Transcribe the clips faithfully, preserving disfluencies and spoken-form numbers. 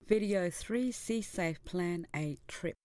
Video three SeSAFE Plan a Trip.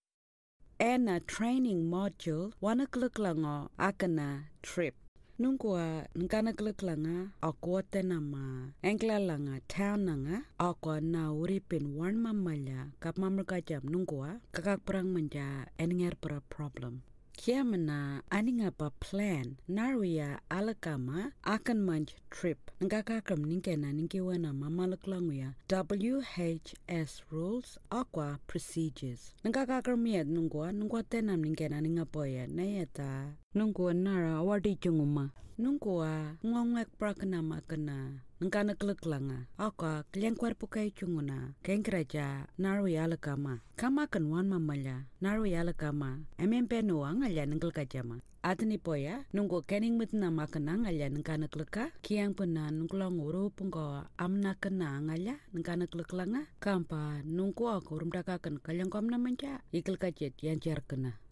And a training module wanakluklanga akana trip. Nungwa nganakluklanga akwote nama englalanga town nanga akwa na uripin one mamaya kap mamrukajam nungwa kakakprang manja eninger para problem. Kiamana aninga pa plan naruya alakama akan manj trip ngakakam ninkena ninkiwana mamalaklanguya W H S rules aqua procedures ngakakam yet nungwa nungwa tenam ninkena ningapoya nayeta nungwa nara awadi chunguma nungwa ngongwek prakanama kana ngana kleklanga aqua kliang kwarpu kay chunguna kenkraja naruya alakama kama kan wan mamaya naruya alakama emempeno angalya ningkal kajama atni poya nunggu kening mitna makana ngalya ningkana kleka kiang pena nungkulang uru pungko amna kena ngalya ningkana kleklanga kampa nungku aku rumdakakan kalyang komna manja ikil kajet yang jar kena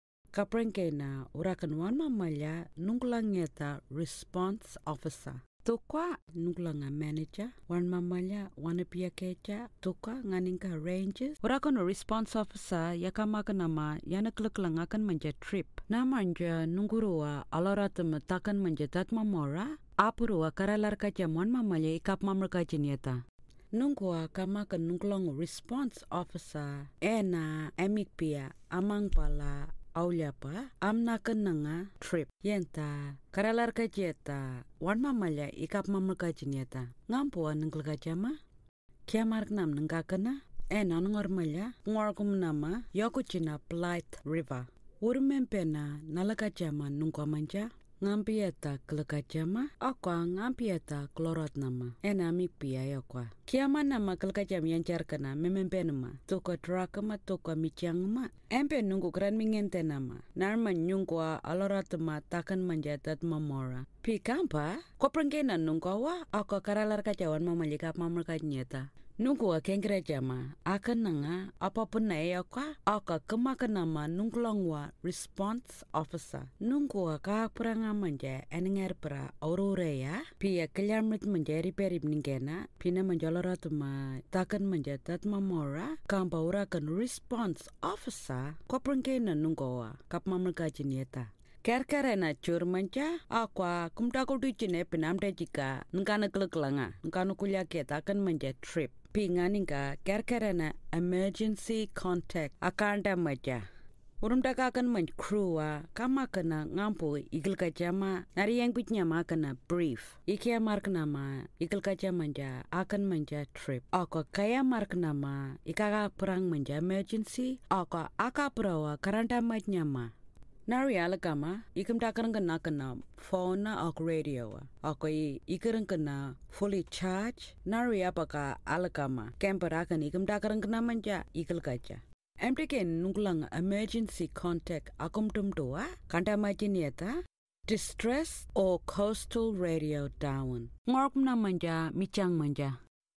kaprengkena urakan wan mamaya nungkulang nyata response officer Tukwa nungkulanga manager, wan mamaya wana pia kecha, tukwa nganinka ranges. Urakono response officer yakamaka nama yana kleklanga kan manja trip. Namanja nungurua alaratama takan manja tatma mora, apurua karalar kacha wan mamaya ikap mamraka jiniata. Nungwa kamaka nungkulanga response officer, ena emik pia amang pala Auliapa amna kenanga trip yenta karalar kajeta wan mamaya ikap mamraka jiniata ngampuan nengkel kajama kiamark nam nengkakena ena nongormaya ngorkum nama yokuchina Blythe River urmempena nalakajama nungkwa manja ngampieta kelekajama akwa ngampieta klorot nama ena mipia yakwa kiama nama kelekajam yang carkana memempenema toko trakama toko michangma empe nunggu kran mingente nama narman nyungkwa aloratma takan manjatat mamora pi kampa koprengkena nungkwa akwa karalar kacawan mamalikap mamerkanyeta Nunggu kengkira jama akan nanga apapun na yakwa aka kemakan nama nungkulangwa response officer nunggu ka peranga manja eninger pra aurora ya pia kelamrit manja repair ningena pina manjaloratuma takan manja tatma mora kampa urakan response officer koprengkena nunggu kap mamerka jinieta Kerkerena cur manca aqua kumtaku ducine penamde jika ngana kleklanga ngana kuliah kita akan manja trip pinganinga kerkerena emergency contact akanda maja urumdaka akan manj crewa kama kena ngampu igil kajama nari yang pitnya makana brief ikia markna ma igil kajama manja akan manja trip aqua kaya markna ma ikaka perang manja emergency aqua aka perawa karanta majnya ma Nari alakama, ikum takarang kena kena phone na ak radio. Ako ikarang kena fully charge. Nari apaka alakama, camper akan ikum takarang kena manja ikal kaca. Empliken nungkulang emergency contact akum tum tua, kanta majinieta, distress or coastal radio down. Ngorkum na manja, michang manja.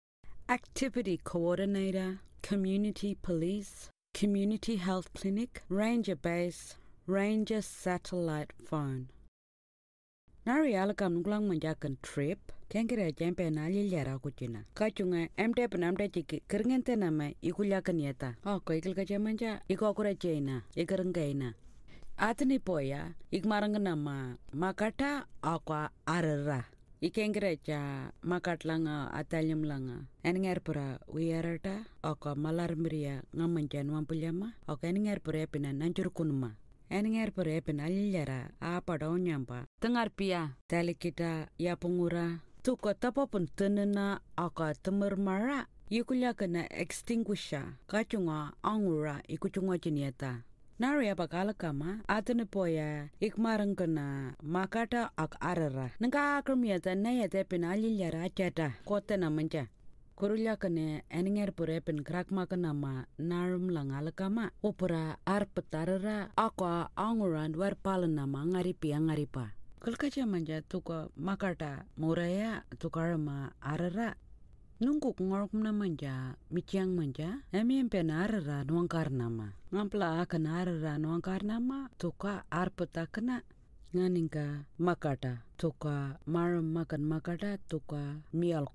Activity coordinator, community police, community health clinic, ranger base, Ranger satellite phone. Nari alakam nunglang manjakan trip, kengkira jampe na lilyara kucina. Kacunga emte penamte ciki keringente nama ikuliakan yata. Oh, ko ikil kaca manja, iku akura jaina, ikarengkaina. Atani poya, ikmarang nama makata aqua arara. Ikengkira ja makat langa atalyam langa. Eninger pura wiarata, aqua malar miria ngamanjan wampulama, aqua eninger pura epina nanjur kunuma. Eninger pere penalilara apa daun nyampa tengar pia tali kita ya pengura tuko tapa pun tenena aka temer mara ikulia kena extinguisher kacunga angura ikucunga jeniata nari apa kala kama atene poya ikmarang kena makata ak arara nengka akrmiata nayate penalilara jada kota namanja Kurulia kene eninger pure pen krak maka nama narum langala kama opera arpetarara aqua anguran war palan nama ngaripi angaripa kalkaja manja tuka makata moraya tukarama arara nungkuk ngorkum na manja michiang manja emempe na arara nuangkar nama ngampla akan arara nuangkar nama tuka arpeta kena nganinga makata tuka maram makan makata tuka mialkwa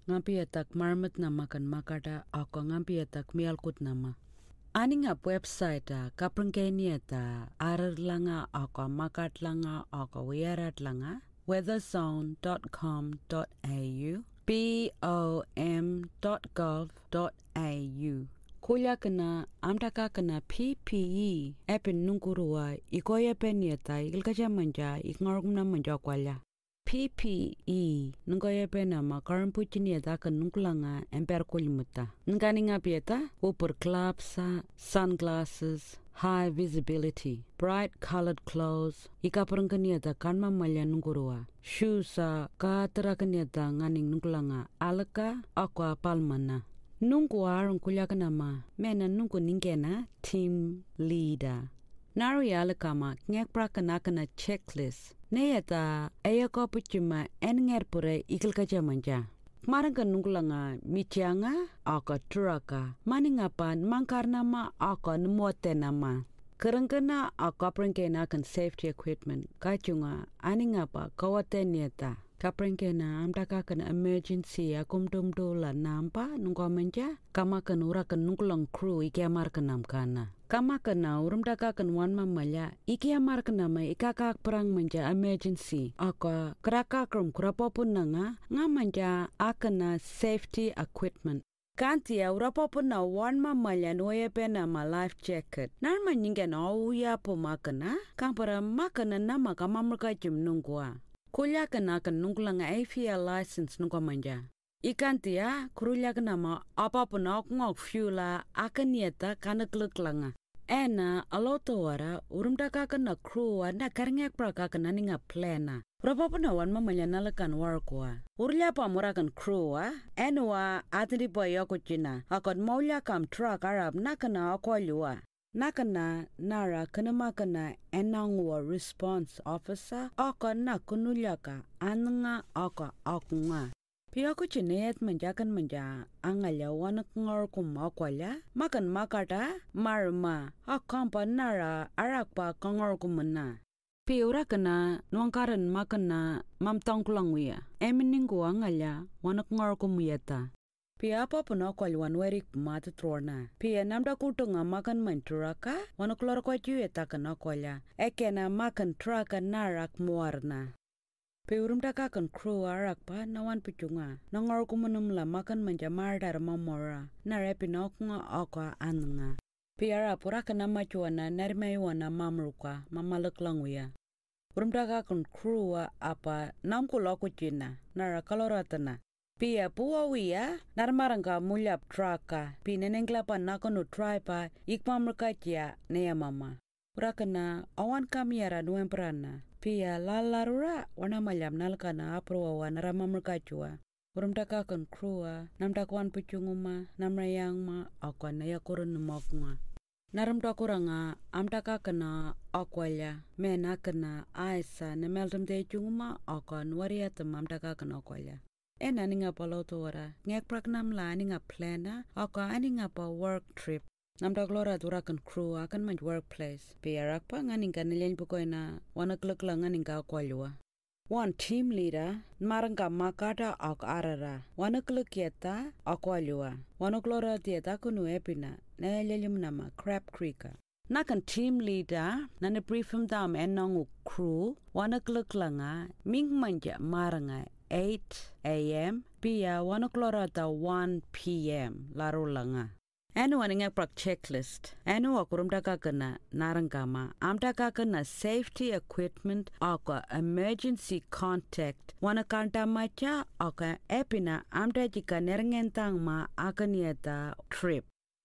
ngapi atak marmut nama kan makada ako ngapi atak mialkut nama. Aning ap website a kaprangkeni ata arar langa ako makat langa ako wiarat langa weatherzone dot com dot a u b o m dot gov dot a u. Kuya kena amtaka kena P P E epin nungkurua ikoya peniata ilkaja manja ikngorgumna manja kwala. P P E nungoya pena makarampuchini ata kan nungkulanga emper kulimuta. Nganinga pieta upur klapsa, sunglasses, high visibility, bright colored clothes, ikaparangkani ata kanma malya nungkurua. Shoes sa katarakani ata nganing nungkulanga alaka aqua palmana. Nungku arang kuliaka nama mena nungku ningena team leader. Nari alakama ngek prakanakana checklist. Neyata ayako puchuma enger pure ikil kaja manja. Marangka nungkulanga michanga aka turaka. Maningapan mangkarnama aka numuate nama. Kerangkana aka prangkena kan safety equipment. Kachunga aningapa kawate nieta. Kaprangkena amtaka kan emergency akumtumdula nampa nungko manja. Kama kan urakan nungkulang crew ikiamar kanamkana. Kama kana urumdaka kan wan mamaya ikiamar kanama ikakak perang manja emergency. Aka keraka krum kurapopun nanga nga manja akana safety equipment. Kantia urapopun na wan mamaya nuye pena ma life jacket. Narma nyingen auya po makana kampara makana nama kamamurka jim nungwa. Kulia kana kan nungkulanga A F L license nungwa manja. Ikantia kurulia kana ma apapun ak ngok fuela akanieta kanakluk langa. Ena aloto wara urumdaka kana crew na karngek praka kana ninga plana. Rapapuna wan mamanya nalakan warkwa. Urlia pa murakan crew enwa atindi pa yoko china. Akon maulia kam truck arab nakana akwalua. Nakana nara kanama kana enangwa response officer aka nakunulyaka ananga aka akunga. Piyako chinet manjakan manja angalya wanak ngor kumakwala makan makata marma akampa nara arakpa kangor kumana. Piyura kana nuangkaran makana mamtangkulangwiya eminingu angalya wanak ngor kumuyata. Pia apa puna kwalwan werik mata trona. Pia namda kutunga makan manturaka wanaklor kwa jueta kana kwala. Ekena makan traka narak muarna. Pia urumda kakan crew arak pa nawan pichunga. Nangor kumunumla makan manjamar dar mamora. Narepinok nga akwa ananga. Pia rapuraka namachuana nermayuana mamruka mamalaklanguya. Urumda kakan crew apa namkuloko china narakaloratana. Pia puawiya narmarangka mulyap traka pinenengklapa nakonu tripa ikmamrkatia neya mama. Urakana awan kamiara nuemprana. Pia lalarura wana malyam nalkana aprowa naramamrkachua. Urumdaka kan krua namdakwan puchunguma namrayangma akwana yakurun mokma. Naramdakuranga amdaka kana akwalya mena kana aisa nemeldamde chunguma akwan wariatam amdaka kana akwalya. Ena ninga paloto wara ngek praknam la ninga plana aka aninga pa work trip namda glora durakan crew akan manj workplace piarak pa nganinga nilyan pukoina wanakluk la nganinga kwalwa one team leader marangka makata ak arara wanakluk yeta akwalwa wanaklora tieta kunu epina nelyalum nama crab creek nakan team leader nana briefum dam enangu crew wanakluk langa ming manja maranga eight a m pia one o'clock at one p m laro langa. Anu aninga prak checklist. Anu akurumdaka kana narangama. Amdaka kana safety equipment aka emergency contact. Wana kanta macha aka epina amdajika nerengentang ma akanieta trip.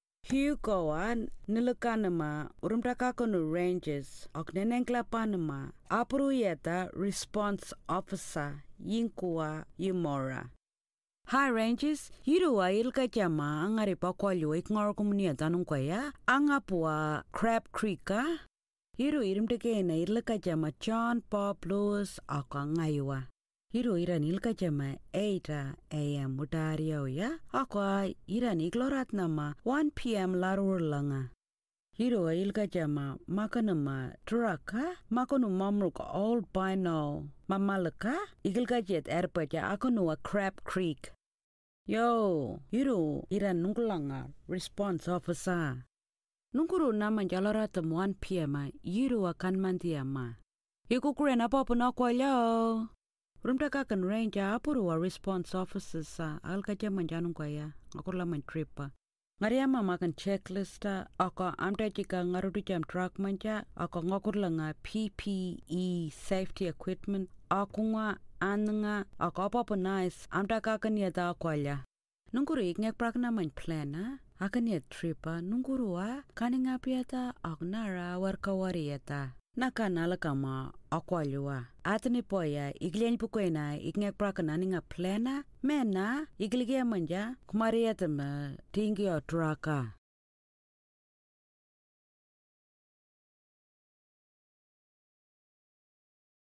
Hugoa nilukanama urumdaka kanu ranges ak nenengklapanama apruyeta response officer yinkua yimora. High ranges yirua ilka jama angaripa kwalyo ikngor komunia tanung kwaya angapua Crab Creek yiru irimdekena ilka jama John Bob Lewis aka ngaywa. Hiru iran ilka jama eight a m mutario ya akwa iran iglorat nama one p m larur langa. Hiru ilka jama makanama traka makonu mamruk old bino mamalaka igilka jet erpaja akonu a Crab Creek. Yo, iru ira nungulanga response officer. Nunguru naman jalara tem one p m iru akan mantiama. Iku kure na papa na kwa yo. Rumta kakan ranger apuru wa response officers sa alkaja manjanung kwa ya. Akurla man tripa. Ngariama makan checklist ako amta jika ngarudu jam truck manja ako ngakurla nga P P E safety equipment ako nga ananga ako apa nice amta kakan ya da kwalya. Nunguru iknyak prak naman plan ha. Akan ya tripa nunguru wa kaninga piata aknara warkawariata. Nakanala kama akwalwa. Atani poya iglian pukwena iknyak prak naninga plana mena iglige manja kumariata ma tingi o traka.